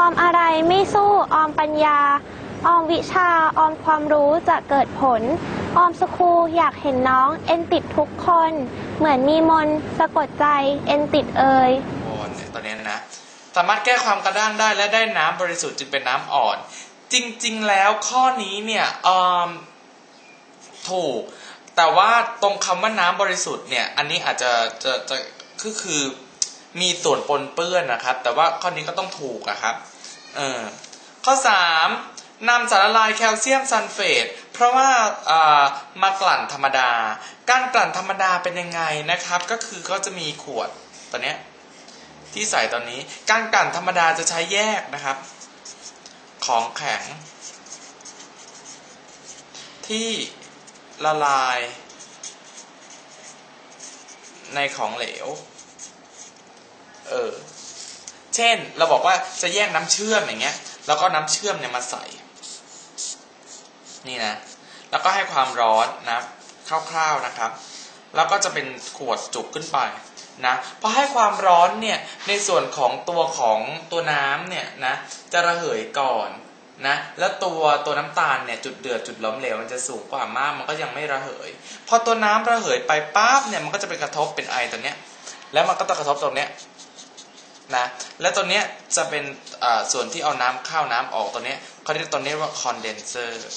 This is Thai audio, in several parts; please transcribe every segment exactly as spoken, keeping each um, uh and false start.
อมอะไรไม่สู้ออมปัญญาออมวิชาออมความรู้จะเกิดผลออมสคูอยากเห็นน้องเอ็นติดทุกคนเหมือนมีมนสะกดใจเอ็นติดเอ่ยโอ้เนี่ยตอนนี้นะสามารถแก้ความกระด้างได้และได้น้ำบริสุทธิ์จึงเป็นน้ำอ่อนจริงๆแล้วข้อนี้เนี่ยออมถูกแต่ว่าตรงคำว่าน้ำบริสุทธิ์เนี่ยอันนี้อาจจะจะจะคือคือมีส่วนปนเปื้อนนะครับแต่ว่าข้อนี้ก็ต้องถูกอะครับเออข้อสามนำสารละลายแคลเซียมซัลเฟตเพราะว่ามากลั่นธรรมดาการกลั่นธรรมดาเป็นยังไงนะครับก็คือเขาจะมีขวดตัวเนี้ยที่ใส่ตอนนี้การกลั่นธรรมดาจะใช้แยกนะครับของแข็งที่ละลายในของเหลวเออเช่นเราบอกว่าจะแยกน้ำเชื่อมอย่างเงี้ยแล้วก็น้ำเชื่อมเนี่ยมาใส่นี่นะแล้วก็ให้ความร้อนนะคร่าวๆนะครับแล้วก็จะเป็นขวดจุกขึ้นไปนะพอให้ความร้อนเนี่ยในส่วนของตัวของตัวน้ำเนี่ยนะจะระเหยก่อนนะแล้วตัวตัวน้ำตาลเนี่ยจุดเดือดจุดล้มเหลวมันจะสูงกว่ามากมันก็ยังไม่ระเหยพอตัวน้ำระเหยไปปั๊บเนี่ยมันก็จะไปกระทบเป็นไอตัวเนี้ยแล้วมันก็ต้องกระทบตรงเนี้ยนะและตัวเนี้ยจะเป็นส่วนที่เอาน้ำเข้าน้ำออกตัวเนี้ยเขาเรียกตัวนี้ว่าคอนเดนเซอร์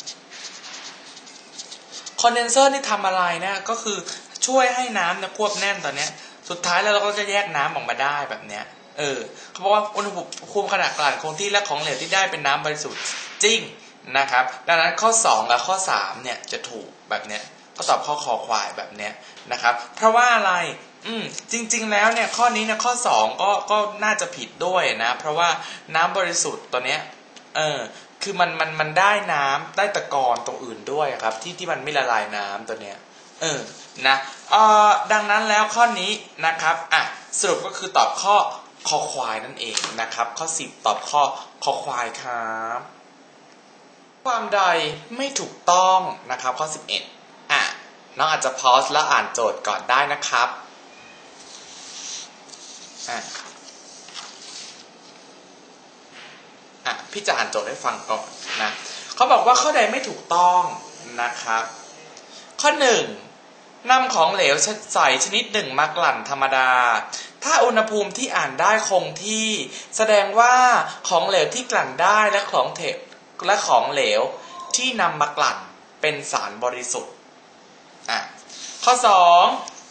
คอนเดนเซอร์นี่ทำอะไรนะก็คือช่วยให้น้ำเนี่ยควบแน่นตัวเนี้ยสุดท้ายแล้วเราก็จะแยกน้ำออกมาได้แบบเนี้ยเออเขาบอกว่าอุณหภูมิขนาดกลั่นคงที่และของเหลวที่ได้เป็นน้ำบริสุทธิ์จริงนะครับดังนั้นข้อสองกับข้อสามเนี่ยจะถูกแบบเนี้ยก็ตอบข้อคอควายแบบเนี้ยนะครับเพราะว่าอะไรอืมจริงๆแล้วเนี่ยข้อนี้เนี่ยข้อสองก็ก็น่าจะผิดด้วยนะเพราะว่าน้ำบริสุทธิ์ตัวเนี้ยเออคือมันมันมันได้น้ำได้ตะกอนตรงอื่นด้วยครับที่ที่มันไม่ละลายน้ำตัวเนี้ยเออนะเอ่อดังนั้นแล้วข้อนี้นะครับอ่ะสรุปก็คือตอบข้อคอควายนั่นเองนะครับข้อสิบตอบข้อคอควายครับความใดไม่ถูกต้องนะครับข้อสิบเอ็ดอ่ะน้องอาจจะพอสแล้วอ่านโจทย์ก่อนได้นะครับอ่ะอ่ะพี่จะอ่านโจทย์ให้ฟังก่อนนะเขาบอกว่าข้อใดไม่ถูกต้องนะครับข้อหนึ่งนำของเหลวใส่ชนิดหนึ่งมากลั่นธรรมดาถ้าอุณหภูมิที่อ่านได้คงที่แสดงว่าของเหลวที่กลั่นได้และของเทและของเหลวที่นำมากลั่นเป็นสารบริสุทธิ์อ่ะข้อสอง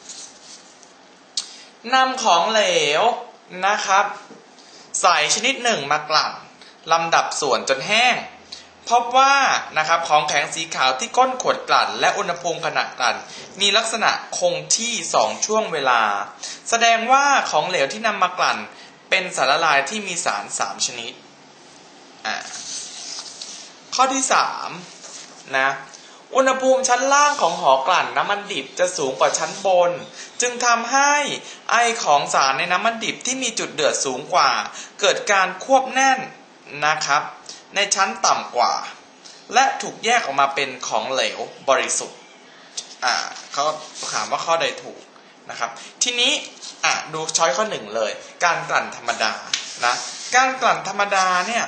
นำของเหลวนะครับใส่ชนิดหนึ่งมากลั่นลำดับส่วนจนแห้งพบว่านะครับของแข็งสีขาวที่ก้นขวดกลั่นและอุณหภูมิขณะกลั่นมีลักษณะคงที่สองช่วงเวลาแสดงว่าของเหลวที่นำมากลั่นเป็นสารละลายที่มีสารสามชนิดอ่ะข้อที่สามนะอุณหภูมิชั้นล่างของหอกลั่นน้ำมันดิบจะสูงกว่าชั้นบนจึงทำให้ไอของสารในน้ำมันดิบที่มีจุดเดือดสูงกว่าเกิดการควบแน่นนะครับในชั้นต่ำกว่าและถูกแยกออกมาเป็นของเหลวบริสุทธิ์อ่าเขาถามว่าข้อใดถูกนะครับทีนี้อ่ะดูช้อยข้อหนึ่งเลยการกลั่นธรรมดานะการกลั่นธรรมดาเนี่ย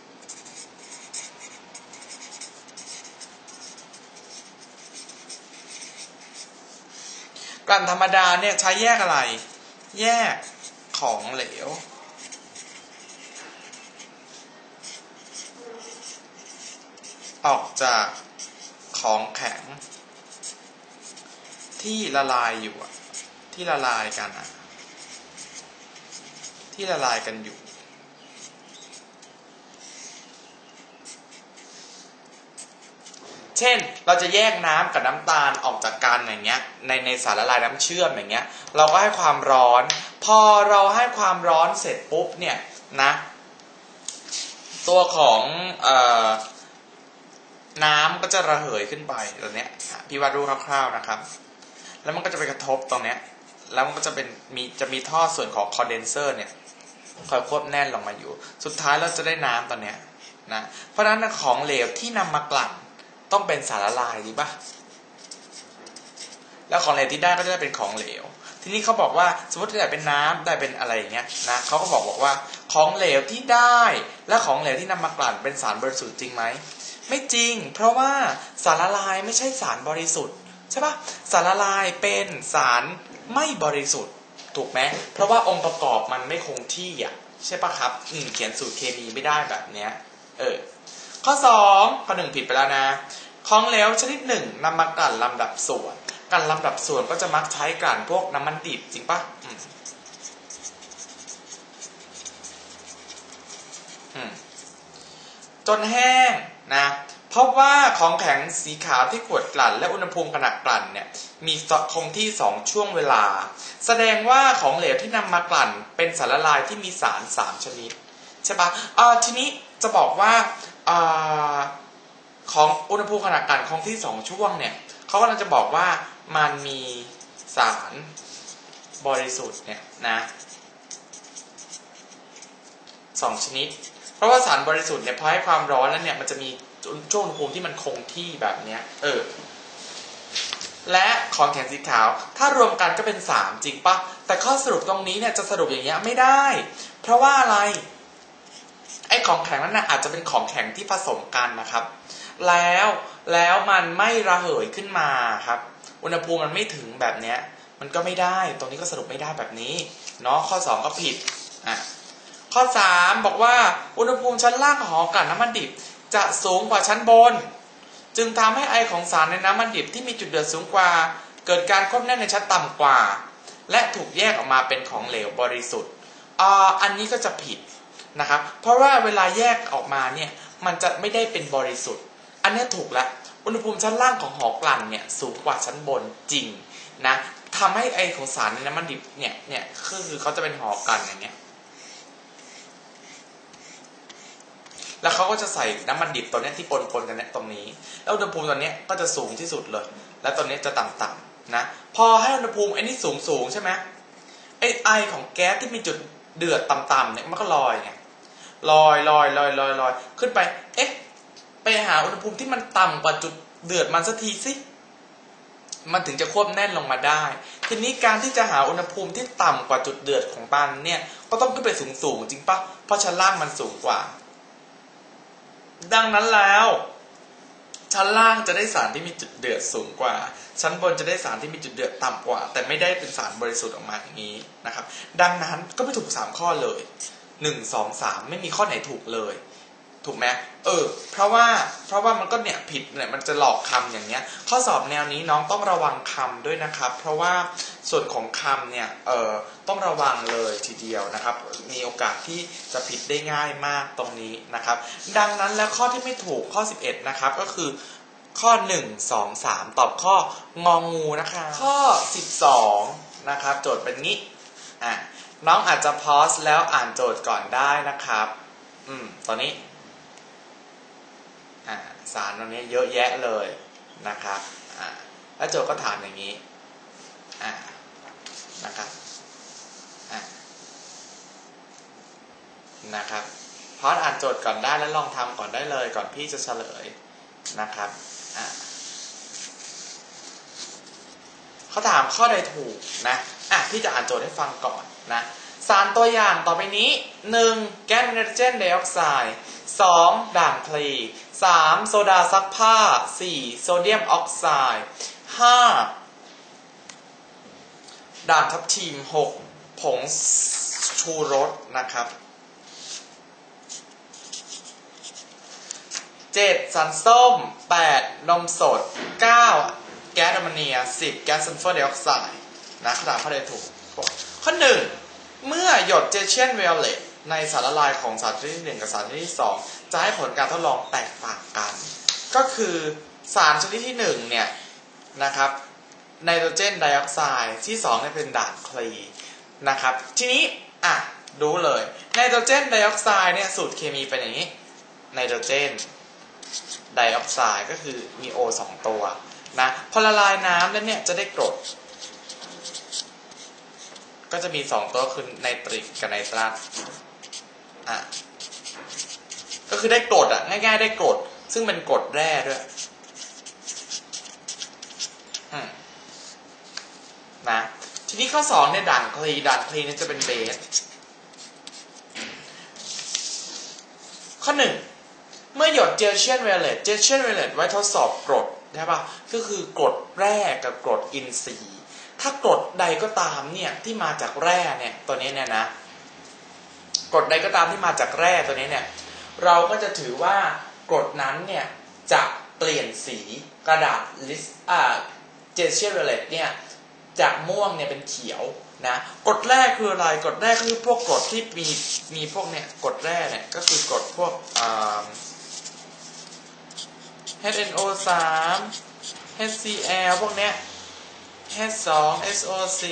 กลั่นธรรมดาเนี่ยใช้แยกอะไรแยกของเหลวออกจากของแข็งที่ละลายอยู่ที่ละลายกันอะที่ละลายกันอยู่เช่นเราจะแยกน้ำกับน้ำตาลออกจากกันอย่างเงี้ยในในสารละลายน้ำเชื่อมอย่างเงี้ยเราก็ให้ความร้อนพอเราให้ความร้อนเสร็จปุ๊บเนี่ยนะตัวของเอ่อน้ำก็จะระเหยขึ้นไปตรงเนี้ยพี่วาดรูปคร่าวๆนะครับแล้วมันก็จะไปกระทบตรงเนี้ยแล้วมันก็จะเป็นมีจะมีท่อส่วนของคอนเดนเซอร์เนี่ยคอยควบแน่นลงมาอยู่สุดท้ายเราจะได้น้ำตอนเนี้ยนะเพราะฉะนั้นของเหลวที่นำมากลั่นต้องเป็นสารละลายดีป่ะแล้วของเหลวที่ได้ก็จะเป็นของเหลวทีทีนี้เขาบอกว่าสมมติได้เป็นน้ำได้เป็นอะไรอย่างเงี้ยนะเขาก็บอกบอกว่าของเหลวที่ได้และของเหลวที่นำมากลั่นเป็นสารบริสุทธิ์จริงไหมไม่จริงเพราะว่าสารละลายไม่ใช่สารบริสุทธิ์ใช่ปะสารละลายเป็นสารไม่บริสุทธิ์ถูกไหมเพราะว่าองค์ประกอบมันไม่คงที่อ่ะใช่ปะครับอืมเขียนสูตรเคมีไม่ได้แบบเนี้ยเออข้อสองข้อหนึ่งผิดไปแล้วนะของเหลวชนิดหนึ่งนำมากลั่นลำดับส่วนกลั่นลำดับส่วนก็จะมักใช้กลั่นพวกน้ำมันดิบจริงปะอืมอืมจนแห้งนะเพราะว่าของแข็งสีขาวที่ขวดกลั่นและอุณหภูมิขณะกลั่นเนี่ยมีคงที่สองช่วงเวลาแสดงว่าของเหลวที่นำมากลั่นเป็นสารละลายที่มีสารสามชนิดใช่ปะอ่าทีนี้จะบอกว่าอ่าของอุณหภูมิขณะกลั่นคงที่สองช่วงเนี่ยเขากำลังจะบอกว่ามันมีสารบริสุทธิ์เนี่ยนะสองชนิดเพราะว่าสารบริสุทธิ์เนี่ยพอให้ความร้อนแล้วเนี่ยมันจะมีช่วงอุณหภูมิที่มันคงที่แบบเนี้ยเออและของแข็งสีขาวถ้ารวมกันก็เป็นสามจริงปะแต่ข้อสรุปตรงนี้เนี่ยจะสรุปอย่างเงี้ยไม่ได้เพราะว่าอะไรไอ้ของแข็งนั้นน่ะอาจจะเป็นของแข็งที่ผสมกันนะครับแล้วแล้วมันไม่ระเหยขึ้นมาครับอุณหภูมิมันไม่ถึงแบบเนี้ยมันก็ไม่ได้ตรงนี้ก็สรุปไม่ได้แบบนี้เนาะข้อสองก็ผิดอ่ะข้อสามบอกว่าอุณหภูมิชั้นล่างของหอกลั่นน้ำมันดิบจะสูงกว่าชั้นบนจึงทำให้ไอของสารในน้ำมันดิบที่มีจุดเดือดสูงกว่าเกิดการควบแน่นในชั้นต่ำกว่าและถูกแยกออกมาเป็นของเหลวบริสุทธิ์อ่าอันนี้ก็จะผิดนะครับเพราะว่าเวลาแยกออกมาเนี่ยมันจะไม่ได้เป็นบริสุทธิ์อันนี้ถูกแล้วอุณหภูมิชั้นล่างของหอกลั่นเนี่ยสูงกว่าชั้นบนจริงนะทำให้ไอของสารในน้ำมันดิบเนี่ยเนี่ยคือเขาจะเป็นหอกลั่นอย่างเงี้ยแล้วเขาก็จะใส่น้ำมันดิบตัวนี้ที่ปนๆกันเนี่ยตรงนี้แล้วอุณหภูมิตัวนี้ก็จะสูงที่สุดเลยแล้วตัวนี้จะต่ำๆนะพอให้อุณหภูมิไอ้นี่สูงๆใช่ไหมไอ้ไอของแก๊สที่มีจุดเดือดต่ำๆเนี่ยมันก็ลอยไงลอยลอยลอยลอยลอยขึ้นไปเอ๊ะไปหาอุณหภูมิที่มันต่ำกว่าจุดเดือดมันสักทีสิมันถึงจะควบแน่นลงมาได้ทีนี้การที่จะหาอุณหภูมิที่ต่ำกว่าจุดเดือดของมันเนี่ยก็ต้องขึ้นไปสูงๆจริงปะเพราะชั้นล่างมันสูงกว่าดังนั้นแล้วชั้นล่างจะได้สารที่มีจุดเดือดสูงกว่าชั้นบนจะได้สารที่มีจุดเดือดต่ำกว่าแต่ไม่ได้เป็นสารบริสุทธิ์ออกมาอย่างนี้นะครับดังนั้นก็ไม่ถูกสามข้อเลยหนึ่ง สอง สามไม่มีข้อไหนถูกเลยถูกไหมเออเพราะว่าเพราะว่ามันก็เนี่ยผิดเนี่ยมันจะหลอกคำอย่างเงี้ยข้อสอบแนวนี้น้องต้องระวังคำด้วยนะครับเพราะว่าส่วนของคำเนี่ยเออต้องระวังเลยทีเดียวนะครับมีโอกาสที่จะผิดได้ง่ายมากตรงนี้นะครับดังนั้นแล้วข้อที่ไม่ถูกข้อสิบเอ็ดนะครับก็คือข้อหนึ่ง สอง สามตอบข้ององูนะคะข้อสิบสองนะครับโจทย์เป็นงี้อ่ะน้องอาจจะพอสแล้วอ่านโจทย์ก่อนได้นะครับอืมตอนนี้อ่าสารตรงนี้เยอะแยะเลยนะครับอ่าแล้วโจทย์ก็ถามอย่างนี้อ่านะครับอ่านะครับพอสอ่านโจทย์ก่อนได้แล้วลองทำก่อนได้เลยก่อนพี่จะเฉลยนะครับอ่าเขาถามข้อใดถูกนะอ่ะพี่จะอ่านโจทย์ให้ฟังก่อนนะสารตัวอย่างต่อไปนี้หนึ่งแก๊สไนโตรเจนไดออกไซด์สองด่างพลีสามโซดาซักผ้าสี่โซเดียมออกไซด์ห้าด่างทับทิมหกผงชูรสนะครับเจ็ดสารส้มแปดนมสดเก้าแก๊สอะโมเนียสิบแก๊สซัลเฟอร์ไดออกไซด์นะคำถามข้อใดถูกข้อหนึ่งเมื่อหยดเจเชียนไวโอเลตในสารละลายของสารชนิดที่หนึ่งกับสารชนิดที่สองจะให้ผลการทดลองแตกต่างกันก็คือสารชนิดที่หนึ่งเนี่ยนะครับไนโตรเจนไดออกไซด์ที่สองเนี่ยเป็นด่างคลีนะครับทีนี้อ่ะดูเลยไนโตรเจนไดออกไซด์เนี่ยสูตรเคมีเป็นอย่างนี้ไนโตรเจนไดออกไซด์ก็คือมีโอสองตัวนะพอละลายน้ำแล้วเนี่ยจะได้กรดก็จะมีสองตัวคือไนตริกกับไนตรัสอ่ะก็คือได้กรดอ่ะง่ายๆได้กรดซึ่งเป็นกรดแร่ด้วยอืมนะทีนี้ข้อสองเนี่ยด่านคลีด่านคลีเนี่ยจะเป็นเบสข้อหนึ่งเมื่อหยดเจลเชียนเวลเลตเจลเชียนเวลเลตไว้ทดสอบกรดใช่ปะก็คือกรดแร่กับกรดอินทรีย์ถ้ากรดใดก็ตามเนี่ยที่มาจากแร่เนี่ยตัวนี้เนี่ยนะกรดใดก็ตามที่มาจากแร่ตัวนี้เนี่ยเราก็จะถือว่ากรดนั้นเนี่ยจะเปลี่ยนสีกระดาษลิสอ่าเจลเชียนเวลเลตเนี่ยจากม่วงเนี่ยเป็นเขียวนะกรดแร่คืออะไรกรดแร่คือพวกกรดที่มีมีพวกเนี่ยกรดแร่เนี่ยก็คือกรดพวกอ่า เอช เอ็น โอ สาม เอช ซี แอล พวกเนี้ย เอช สอง เอส โอ สี่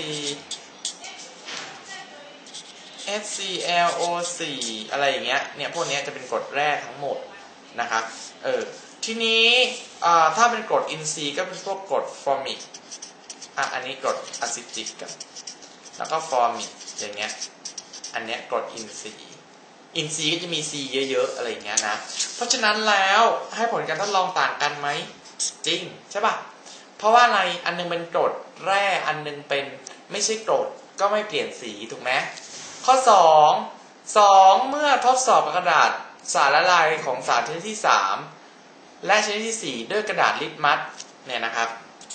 เอช ซี แอล โอ สี่ อะไรอย่างเงี้ยเนี่ยพวกเนี้ยจะเป็นกรดแร่ทั้งหมดนะครับเออทีนี้ถ้าเป็นกรดอินทรีย์ก็เป็นพวกกรดฟอร์มิกอ่ะอันนี้กรดอะซิติกกันแล้วก็ฟอร์มิกอย่างเงี้ยอันเนี้ยกรดอินทรีย์อินทรีย์ก็จะมี C เยอะๆอะไรอย่างเงี้ยนะเพราะฉะนั้นแล้วให้ผลการทดลองต่างกันไหมจริงใช่ป่ะเพราะว่าอะไรอันนึงเป็นกรดแร่อันนึงเป็นไม่ใช่กรดก็ไม่เปลี่ยนสีถูกไหมข้อสอง สองเมื่อทดสอบกระดาษสารละลายของสารชนิดที่สามและชนิดที่สี่ด้วยกระดาษลิตมัสเนี่ยนะครับ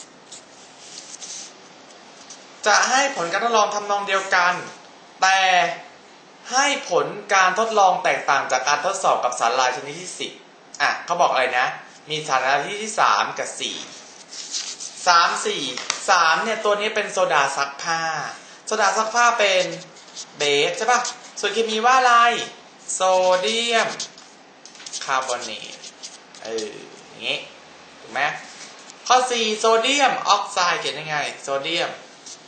จะให้ผลการทดลองทำนองเดียวกันแต่ให้ผลการทดลองแตกต่างจากการทดสอบกับสารละลายชนิดที่สิบอ่ะเขาบอกอะไรนะมีสารละลายที่สามกับสี่ สาม สี่ สามเนี่ยตัวนี้เป็นโซดาซักผ้าโซดาซักผ้าเป็นเบสใช่ป่ะส่วนเคมีว่าอะไรโซเดียมคาร์บอเนตเอออย่างงี้ถูกไหมข้อสี่โซเดียมออกไซด์เขียนยังไงโซเดียม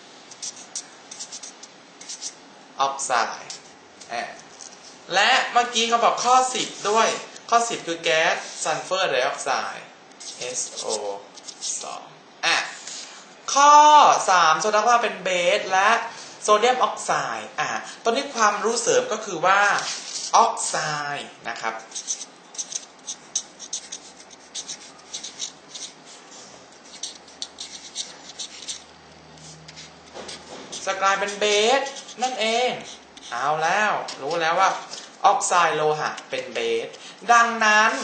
ออกไซด์และเมื่อกี้เขาบอกข้อสิบด้วยข้อสิบคือแก๊สซัลเฟอร์ไดออกไซด์ เอส โอ สอง อ่ะข้อสามโซดาว่าเป็นเบสและโซเดียมออกไซด์อ่ะตอนนี้ความรู้เสริมก็คือว่าออกไซด์นะครับจะกลายเป็นเบสนั่นเองเอาแล้วรู้แล้วว่าออกไซด์โลหะเป็นเบสดังนั้น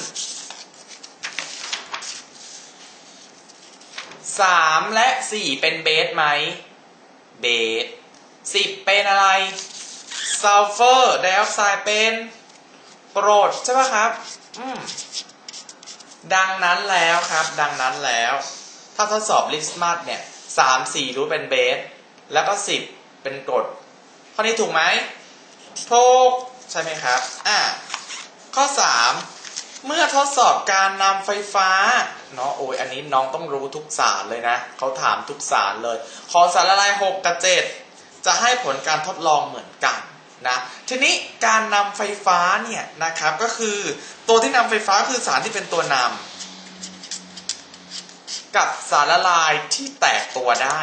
สามและสี่เป็นเบสไหมเบสสิบเป็นอะไรซัลเฟอร์ไดออกไซด์เป็นกรดใช่ป่ะครับอืมดังนั้นแล้วครับดังนั้นแล้วถ้าทดสอบลิสมัสเนี่ยสาม สี่รู้เป็นเบสแล้วก็สิบเป็นกรดข้อนี้ถูกไหมถูกใช่ไหมครับอ่ะข้อสามเมื่อทดสอบการนำไฟฟ้าเนาะโอ้ยอันนี้น้องต้องรู้ทุกสารเลยนะเขาถามทุกสารเลยขอสารละลายหกกับเจ็ดจะให้ผลการทดลองเหมือนกันนะทีนี้การนำไฟฟ้าเนี่ยนะครับก็คือตัวที่นำไฟฟ้าคือสารที่เป็นตัวนำกับสารละลายที่แตกตัวได้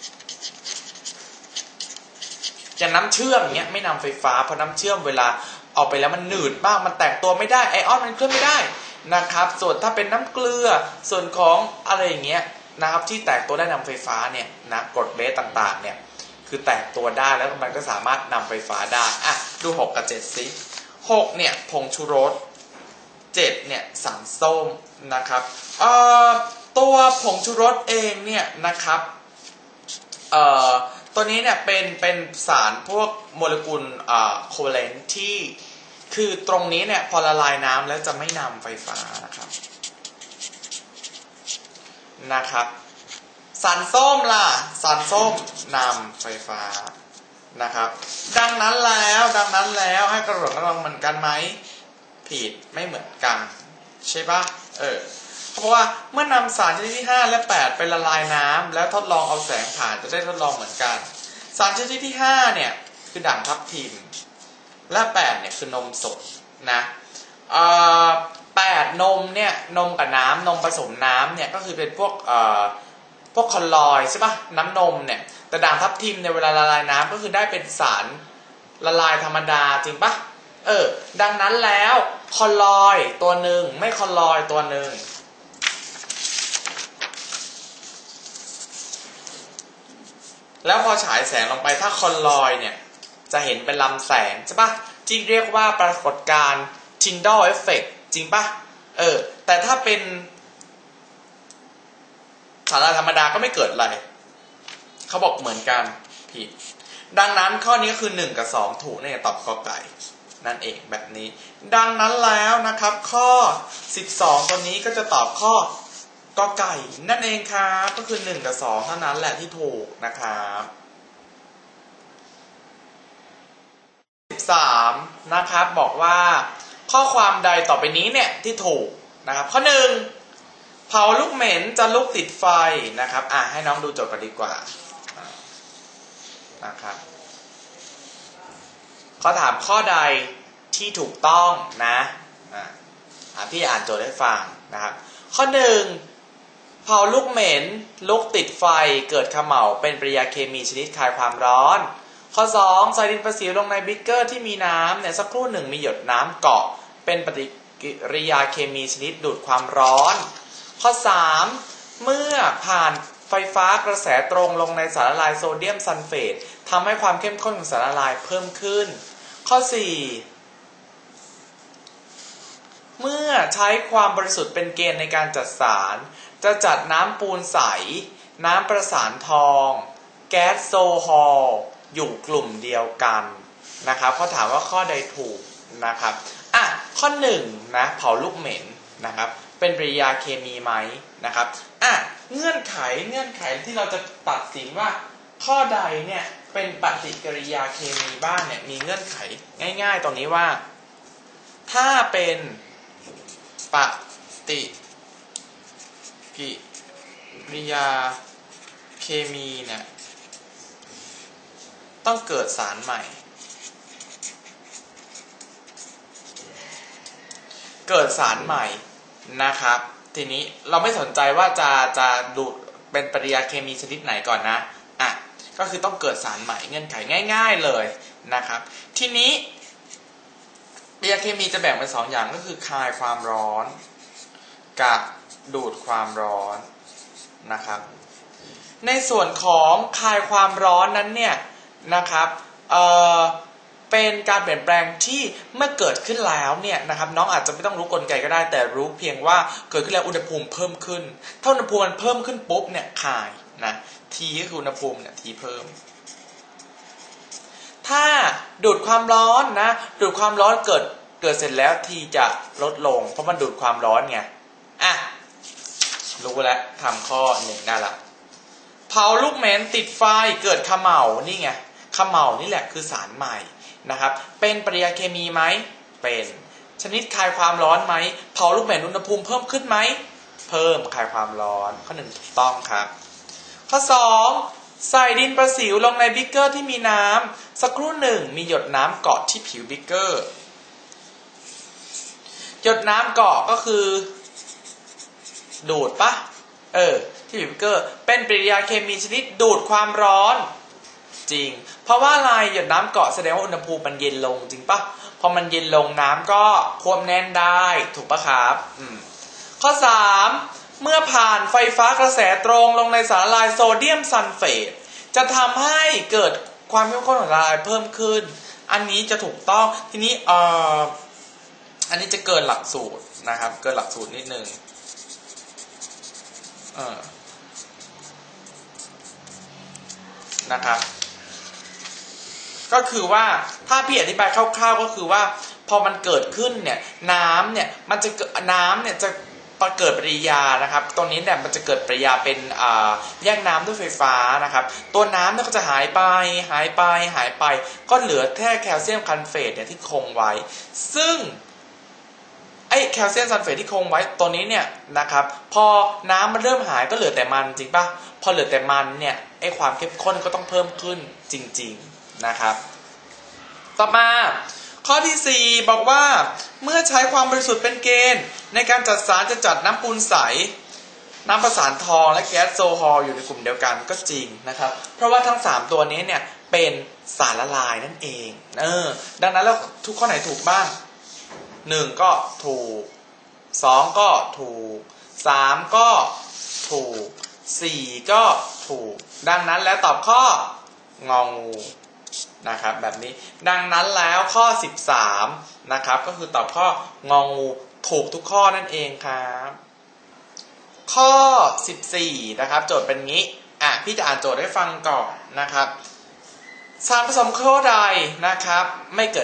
อย่างน้ำเชื่อมเนี้ยไม่นำไฟฟ้าเพราะน้ำเชื่อมเวลาออกไปแล้วมันหนืดบ้างมันแตกตัวไม่ได้ไอออนมันเคลื่อนไม่ได้นะครับส่วนถ้าเป็นน้ำเกลือส่วนของอะไรอย่างเงี้ยนะครับที่แตกตัวได้นำไฟฟ้าเนี่ยนะกรดเบสต่างๆเนี่ยคือแตกตัวได้แล้วมันก็สามารถนำไฟฟ้าได้อ่ะดูหกกับเจ็ดสิหกเนี่ยผงชูรสเจ็ดเนี่ยสารส้มนะครับเอ่อตัวผงชูรสเองเนี่ยนะครับเอ่อตัวนี้เนี่ยเป็นเป็นสารพวกโมเลกุลอ่าโคเวเลนต์ที่คือตรงนี้เนี่ยพอละลายน้ำแล้วจะไม่นำไฟฟ้านะครับนะครับสารส้มล่ะสารส้มนำไฟฟ้านะครับดังนั้นแล้วดังนั้นแล้วให้กระโดดกระดองเหมือนกันไหมผิดไม่เหมือนกันใช่ปะเออเพราะว่าเมื่อนำสารชนิดที่ห้าและแปดไปละลายน้ำแล้วทดลองเอาแสงผ่านจะได้ทดลองเหมือนกันสารชนิดที่ห้าเนี่ยคือด่างทับทิมและแปดเนี่ยคือนมสดนะเอ่อแปดนมเนี่ยนมกับน้ำนมผสมน้ำเนี่ยก็คือเป็นพวกเอ่อพวกคอลลอยด์ใช่ปะน้ำนมเนี่ยแต่ด่างทับทิมในเวลาละลายน้ำก็คือได้เป็นสารละลายธรรมดาจริงปะเออดังนั้นแล้วคอลลอยด์ตัวหนึ่งไม่คอลลอยด์ตัวหนึ่งแล้วพอฉายแสงลงไปถ้าคอนลอยเนี่ยจะเห็นเป็นลำแสงใช่ปะที่เรียกว่าปรากฏการณ์ Tyndall Effect จริงปะเออแต่ถ้าเป็นสาราธรรมดาก็ไม่เกิดอะไรเขาบอกเหมือนกันผิดดังนั้นข้อนี้ก็คือหนึ่งกับสองถูกเนี่ยตอบกอไก่นั่นเองแบบนี้ดังนั้นแล้วนะครับข้อสิบสองตัวนี้ก็จะตอบข้อกอไก่นั่นเองครับก็คือหนึ่งกับสองเท่านั้นแหละที่ถูกนะครับสิบสามนะครับบอกว่าข้อความใดต่อไปนี้เนี่ยที่ถูกนะครับข้อหนึ่งเผาลูกเหม็นจะลุกติดไฟนะครับอ่ะให้น้องดูโจทย์กันดีกว่านะครับเขาถามข้อใดที่ถูกต้องนะอ่ะพี่อ่านโจทย์ให้ฟังนะครับข้อหนึ่งเผาลูกเหม็นลุกติดไฟเกิดเขม่าเป็นปฏิกิริยาเคมีชนิดคลายความร้อนข้อสองใส่ดินประสิวลงในบิ๊กเกอร์ที่มีน้ำเนี่ยสักครู่หนึ่งมีหยดน้ำเกาะเป็นปฏิกิริยาเคมีชนิดดูดความร้อนข้อสามเมื่อผ่านไฟฟ้ากระแสตรงลงในสารละลายโซเดียมซัลเฟตทำให้ความเข้มข้นของสารละลายเพิ่มขึ้นข้อสี่เมื่อใช้ความบริสุทธิ์เป็นเกณฑ์ในการจัดสารจะจัดน้ำปูนใสน้ำประสานทองแก๊สโซฮอลอยู่กลุ่มเดียวกันนะครับเขาถามว่าข้อใดถูกนะครับอ่ะข้อหนึ่งนะเผาลูกเหม็นนะครับเป็นปฏิกิริยาเคมีไหมนะครับอ่ะเงื่อนไขเงื่อนไขที่เราจะตัดสินว่าข้อใดเนี่ยเป็นปฏิกิริยาเคมีบ้างเนี่ยมีเงื่อนไขง่ายๆตรงนี้ว่าถ้าเป็นปฏิกิริยาเคมีเนี่ยต้องเกิดสารใหม่เกิดสารใหม่นะครับทีนี้เราไม่สนใจว่าจะจะดูเป็นปฏิกิริยาเคมีชนิดไหนก่อนนะอ่ะก็คือต้องเกิดสารใหม่เงื่อนไขง่ายๆเลยนะครับทีนี้ปฏิกิริยาเคมีจะแบ่งเป็นสองอย่างก็คือคายความร้อนกับดูดความร้อนนะครับในส่วนของคายความร้อนนั้นเนี่ยนะครับเอ่อเป็นการเปลี่ยนแปลงที่เมื่อเกิดขึ้นแล้วเนี่ยนะครับน้องอาจจะไม่ต้องรู้กลไกก็ได้แต่รู้เพียงว่าเกิดขึ้นแล้วอุณหภูมิเพิ่มขึ้นถ้าอุณหภูมิมันเพิ่มขึ้นปุ๊บเนี่ยคายนะ T ก็คืออุณหภูมิเนี่ย T เพิ่มถ้าดูดความร้อนนะดูดความร้อนเกิดเกิดเสร็จแล้ว T จะลดลงเพราะมันดูดความร้อนไงอ่ะรู้แล้วทำข้อหนึ่งได้ละเผาลูกเหม็นติดไฟเกิดเขม่านี่ไงเขม่านี่แหละคือสารใหม่นะครับเป็นปฏิกิริยาเคมีไหมเป็นชนิดคายความร้อนไหมเผาลูกเหม็นอุณหภูมิเพิ่มขึ้นไหมเพิ่มคายความร้อนข้อหนึ่งถูกต้องครับข้อสองใส่ดินประสิวลงในบิ๊กเกอร์ที่มีน้ำสักครู่หนึ่งมีหยดน้ำเกาะที่ผิวบิ๊กเกอร์หยดน้ำเกาะก็คือดูดปะเออที่ผิวบิ๊กเกอร์เป็นปฏิกิริยาเคมีชนิดดูดความร้อนจริงเพราะว่าอะไรหยดน้ำเกาะแสดงว่าอุณหภูมิมันเย็นลงจริงปะพอมันเย็นลงน้ำก็ควบแน่นได้ถูกปะครับอืมข้อสามเมื่อผ่านไฟฟ้ากระแสตรงลงในสารละลายโซเดียมซัลเฟตจะทำให้เกิดความเข้มข้นของละลายเพิ่มขึ้นอันนี้จะถูกต้องทีนี้เอ่ออันนี้จะเกินหลักสูตรนะครับเกินหลักสูตรนิดนึงเออนะครับก็คือว่าถ้าพี่อธิบายคร่าวๆก็คือว่าพอมันเกิดขึ้นเนี่ยน้ำเนี่ยมันจะเกิดน้ำเนี่ยจะเกิดปฏิกิริยานะครับตรงนี้เนี่ยมันจะเกิดปฏิกิริยาเป็นอ่าแยกน้ำด้วยไฟฟ้านะครับตัวน้ำเนี่ยก็จะหายไปหายไปหายไปก็เหลือแค่แคลเซียมซัลเฟตเนี่ยที่คงไว้ซึ่งไอ้แคลเซียมซัลเฟตที่คงไว้ตัวนี้เนี่ยนะครับพอน้ำมันเริ่มหายก็เหลือแต่มันจริงป่ะพอเหลือแต่มันเนี่ยไอ้ความเข้มข้นก็ต้องเพิ่มขึ้นจริงๆนะครับต่อมาข้อที่สี่บอกว่าเมื่อใช้ความบริสุทธิ์เป็นเกณฑ์ในการจัดสารจะจัดน้ำปูนใสน้ำประสานทองและแก๊สโซฮอลอยู่ในกลุ่มเดียวกันก็จริงนะครับเพราะว่าทั้งสามตัวนี้เนี่ยเป็นสารละลายนั่นเองเออดังนั้นแล้วทุกข้อไหนถูกบ้างหนึ่งก็ถูกสองก็ถูกสามก็ถูกสี่ก็ถูกดังนั้นแล้วตอบข้ององูนะครับแบบนี้ดังนั้นแล้วข้อสิบสามนะครับก็คือตอบข้ององูถูกทุกข้อนั่นเองครับข้อสิบสี่นะครับโจทย์เป็นงี้อ่ะพี่จะอ่านโจทย์ให้ฟังก่อนนะครับสารผสมข้อใดนะครับไม่เกิด